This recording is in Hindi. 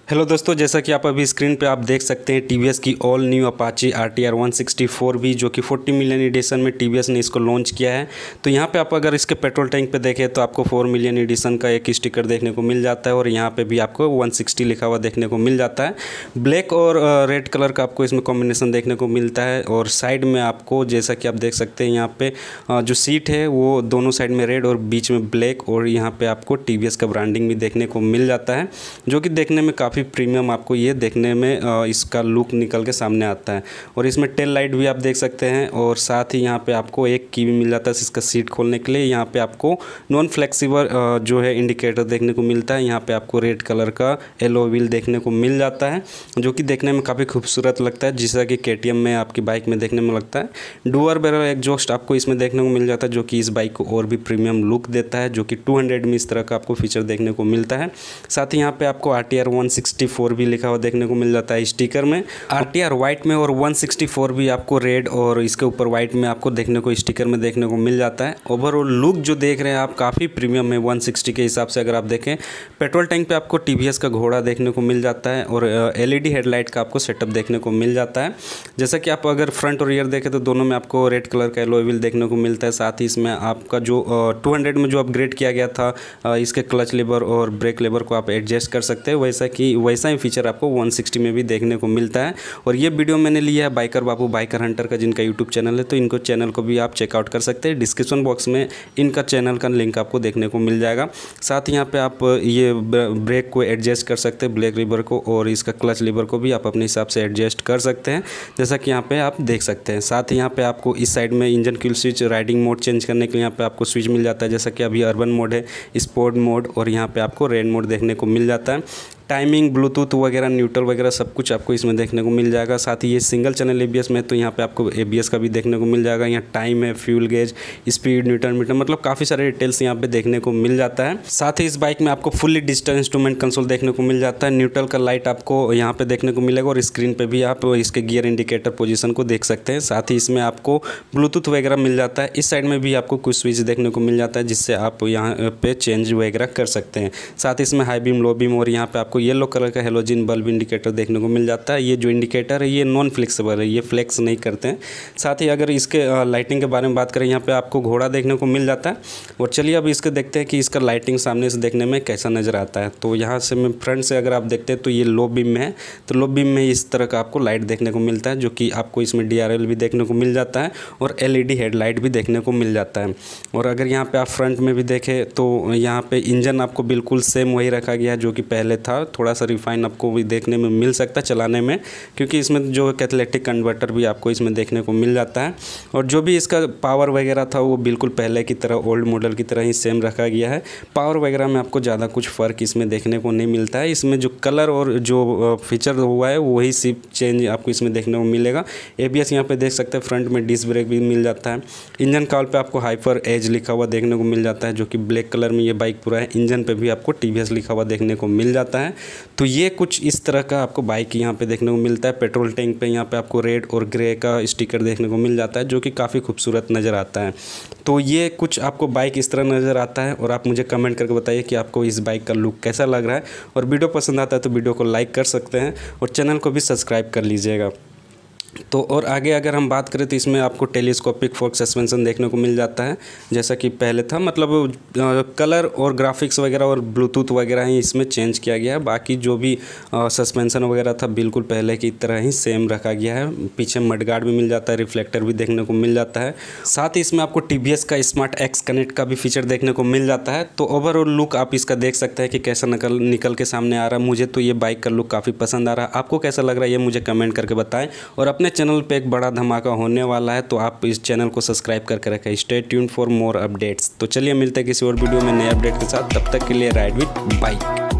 हेलो दोस्तों, जैसा कि आप अभी स्क्रीन पे आप देख सकते हैं टीवीएस की ऑल न्यू अपाची RTR 164 भी, जो कि 40 मिलियन एडिशन में टीवीएस ने इसको लॉन्च किया है। तो यहाँ पे आप अगर इसके पेट्रोल टैंक पे देखें तो आपको 4 मिलियन एडिशन का एक स्टिकर देखने को मिल जाता है और यहाँ पे भी आपको 160 लिखा हुआ देखने को मिल जाता है। ब्लैक और रेड कलर का आपको इसमें कॉम्बिनेशन देखने को मिलता है और साइड में आपको जैसा कि आप देख सकते हैं यहाँ पे जो सीट है वो दोनों साइड में रेड और बीच में ब्लैक, और यहाँ पे आपको टीवीएस का ब्रांडिंग भी देखने को मिल जाता है, जो कि देखने में काफ़ी प्रीमियम आपको ये देखने में इसका लुक निकल के सामने आता है। और इसमें टेल लाइट भी आप देख सकते हैं और साथ ही यहाँ पे आपको एक की भी मिल जाता है इसका सीट खोलने के लिए। यहाँ पे आपको नॉन फ्लेक्सिबल जो है इंडिकेटर देखने को मिलता है। यहाँ पे आपको रेड कलर का एलो व्हील देखने को मिल जाता है, जो कि देखने में काफ़ी खूबसूरत लगता है, जैसा कि KTM में आपकी बाइक में देखने में लगता है। डुअल बैरल एग्जॉस्ट आपको इसमें देखने को मिल जाता है, जो कि इस बाइक को और भी प्रीमियम लुक देता है, जो कि 200 में इस तरह का आपको फीचर देखने को मिलता है। साथ ही यहाँ पे आपको RTR 164 भी लिखा हुआ देखने को मिल जाता है स्टिकर में। RTR वाइट में और 164 भी आपको रेड और इसके ऊपर वाइट में आपको देखने को स्टिकर में देखने को मिल जाता है। ओवरऑल लुक जो देख रहे हैं आप काफ़ी प्रीमियम है 160 के हिसाब से। अगर आप देखें पेट्रोल टैंक पे आपको TVS का घोड़ा देखने को मिल जाता है और LED हेडलाइट का आपको सेटअप देखने को मिल जाता है। जैसा कि आप अगर फ्रंट और रियर देखें तो दोनों में आपको रेड कलर का एलॉय व्हील देखने को मिलता है। साथ ही इसमें आपका जो 200 में जो अपग्रेड किया गया था इसके क्लच लेवर और ब्रेक लेवर को आप एडजस्ट कर सकते हैं, वैसा ही फीचर आपको 160 में भी देखने को मिलता है। और ये वीडियो मैंने लिया है बाइकर बाबू बाइकर हंटर का, जिनका यूट्यूब चैनल है, तो इनको चैनल को भी आप चेकआउट कर सकते हैं। डिस्क्रिप्शन बॉक्स में इनका चैनल का लिंक आपको देखने को मिल जाएगा। साथ ही यहाँ पे आप ये ब्रेक को एडजस्ट कर सकते हैं, ब्रेक लीवर को, और इसका क्लच लीवर को भी आप अपने हिसाब से एडजस्ट कर सकते हैं, जैसा कि यहाँ पे आप देख सकते हैं। साथ ही यहाँ पे आपको इस साइड में engine kill switch, riding mode change करने के लिए यहाँ पे आपको स्विच मिल जाता है, जैसा कि अभी अर्बन मोड है, स्पोर्ट मोड, और यहाँ पे आपको रेन मोड देखने को मिल जाता है। टाइमिंग, ब्लूटूथ वगैरह, न्यूट्रल वगैरह सब कुछ आपको इसमें देखने को मिल जाएगा। साथ ही ये सिंगल चैनल ABS में, तो यहाँ पे आपको ABS का भी देखने को मिल जाएगा। यहाँ टाइम है, fuel gauge, speed, Newton metre, मतलब काफ़ी सारे डिटेल्स यहाँ पे देखने को मिल जाता है। साथ ही इस बाइक में आपको फुल्ली डिजिटल इंस्ट्रूमेंट कंसोल देखने को मिल जाता है। न्यूट्रल का लाइट आपको यहाँ पे देखने को मिलेगा और स्क्रीन पर भी आप इसके गियर इंडिकेटर पोजिशन को देख सकते हैं। साथ ही इसमें आपको ब्लूटूथ वगैरह मिल जाता है। इस साइड में भी आपको कुछ स्विच देखने को मिल जाता है, जिससे आप यहाँ पे चेंज वगैरह कर सकते हैं। साथ ही इसमें हाई बीम, लो बीम, और यहाँ पे आपको येलो कलर का हेलोजन बल्ब इंडिकेटर देखने को मिल जाता है। ये जो इंडिकेटर है ये नॉन फ्लेक्सिबल है, ये फ्लेक्स नहीं करते हैं। साथ ही अगर इसके लाइटिंग के बारे में बात करें, यहाँ पे आपको घोड़ा देखने को मिल जाता है। और चलिए अब इसके देखते हैं कि इसका लाइटिंग सामने से देखने में कैसा नज़र आता है। तो यहाँ से मैं फ्रंट से अगर आप देखते हैं तो ये लो बीम में है, तो लो बीम में इस तरह का आपको लाइट देखने को मिलता है, जो कि आपको इसमें DRL भी देखने को मिल जाता है और LED हेडलाइट भी देखने को मिल जाता है। और अगर यहाँ पर आप फ्रंट में भी देखें तो यहाँ पर इंजन आपको बिल्कुल सेम वही रखा गया है जो कि पहले था। थोड़ा सा रिफाइन आपको भी देखने में मिल सकता है चलाने में, क्योंकि इसमें जो कैथलेटिक कन्वर्टर भी आपको इसमें देखने को मिल जाता है। और जो भी इसका पावर वगैरह था वो बिल्कुल पहले की तरह, ओल्ड मॉडल की तरह ही सेम रखा गया है। पावर वगैरह में आपको ज़्यादा कुछ फ़र्क इसमें देखने को नहीं मिलता है। इसमें जो कलर और जो फीचर हुआ है वही सिर्फ चेंज आपको इसमें देखने को मिलेगा। ABS यहाँ पे देख सकते हैं, फ्रंट में डिस्क ब्रेक भी मिल जाता है। इंजन कॉल पे आपको हाइपर एज लिखा हुआ देखने को मिल जाता है, जो कि ब्लैक कलर में ये बाइक पूरा है। इंजन पे भी आपको TVS लिखा हुआ देखने को मिल जाता है। तो ये कुछ इस तरह का आपको बाइक यहाँ पे देखने को मिलता है। पेट्रोल टैंक पे यहाँ पे आपको रेड और ग्रे का स्टिकर देखने को मिल जाता है, जो कि काफ़ी खूबसूरत नज़र आता है। तो ये कुछ आपको बाइक इस तरह नज़र आता है, और आप मुझे कमेंट करके बताइए कि आपको इस बाइक का लुक कैसा लग रहा है। और वीडियो पसंद आता है तो वीडियो को लाइक कर सकते हैं और चैनल को भी सब्सक्राइब कर लीजिएगा। तो और आगे अगर हम बात करें तो इसमें आपको टेलीस्कोपिक फोर्क सस्पेंशन देखने को मिल जाता है, जैसा कि पहले था। मतलब कलर और ग्राफिक्स वगैरह और ब्लूटूथ वगैरह ही इसमें चेंज किया गया है। बाकी जो भी सस्पेंशन वगैरह था बिल्कुल पहले की तरह ही सेम रखा गया है। पीछे मडगार्ड भी मिल जाता है, रिफ्लेक्टर भी देखने को मिल जाता है। साथ ही इसमें आपको TVS का स्मार्ट X कनेक्ट का भी फीचर देखने को मिल जाता है। तो ओवरऑल लुक आप इसका देख सकते हैं कि कैसा निकल के सामने आ रहा है। मुझे तो ये बाइक का लुक काफ़ी पसंद आ रहा है। आपको कैसा लग रहा है ये मुझे कमेंट करके बताएं। और अपने चैनल पे एक बड़ा धमाका होने वाला है, तो आप इस चैनल को सब्सक्राइब करके रखें। Stay tuned for more updates. तो चलिए मिलते हैं किसी और वीडियो में नए अपडेट के साथ। तब तक के लिए राइड विद बाइक।